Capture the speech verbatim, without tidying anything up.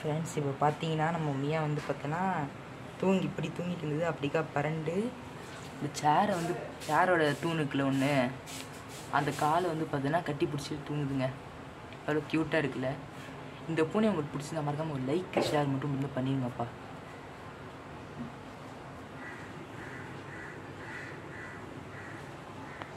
Friends இப்போ பார்த்தீங்கன்னா நம்ம மியா வந்து பார்த்தோன்னா தூங்கி இப்படி தூங்கிட்டு இருந்தது. அப்படிக்கா பரண்டு இந்த சேரை வந்து சேரோட தூணுக்குள்ள ஒன்று அந்த காலை வந்து பார்த்தோன்னா கட்டி பிடிச்சிட்டு தூங்குதுங்க. அவ்வளோ க்யூட்டாக இருக்குல்ல. இந்த பூனை உங்களுக்கு பிடிச்சிருந்தா மறக்காமல் ஒரு லைக் ஷேர் மட்டும் வந்து பண்ணிடுங்கப்பா.